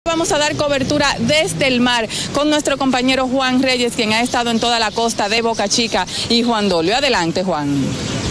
vamos a dar cobertura desde el mar con nuestro compañero Juan Reyes, quien ha estado en toda la costa de Boca Chica, y Juan Dolio. Adelante, Juan.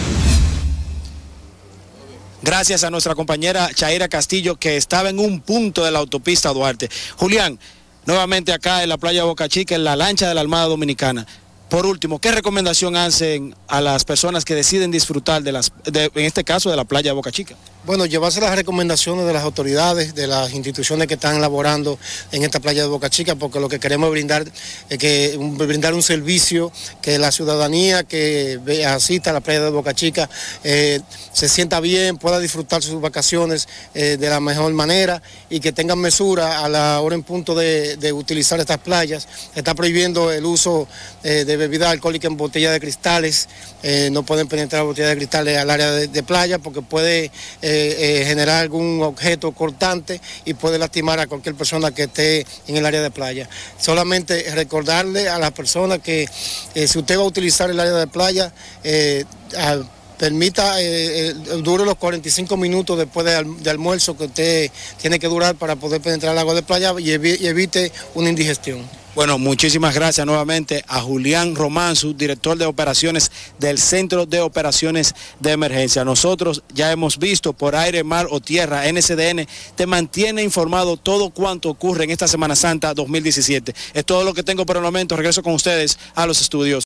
Gracias a nuestra compañera Chaira Castillo, que estaba en un punto de la autopista Duarte. Julián, nuevamente acá en la playa de Boca Chica, en la lancha de la Armada Dominicana. Por último, ¿qué recomendación hacen a las personas que deciden disfrutar en este caso, de la playa de Boca Chica? Bueno, llevarse las recomendaciones de las autoridades, de las instituciones que están laborando en esta playa de Boca Chica, porque lo que queremos es brindar un servicio, que la ciudadanía que asista a la playa de Boca Chica se sienta bien, pueda disfrutar sus vacaciones de la mejor manera y que tengan mesura a la hora en punto de utilizar estas playas. Se está prohibiendo el uso de bebida alcohólica en botellas de cristales, no pueden penetrar botellas de cristales al área de playa porque puede generar algún objeto cortante y puede lastimar a cualquier persona que esté en el área de playa. Solamente recordarle a las personas que si usted va a utilizar el área de playa, permita, dure los 45 minutos después de almuerzo que usted tiene que durar para poder penetrar el agua de playa y evite una indigestión. Bueno, muchísimas gracias nuevamente a Julián Román, subdirector de operaciones del Centro de Operaciones de Emergencia. Nosotros ya hemos visto por aire, mar o tierra, NCDN te mantiene informado todo cuanto ocurre en esta Semana Santa 2017. Es todo lo que tengo por el momento. Regreso con ustedes a los estudios.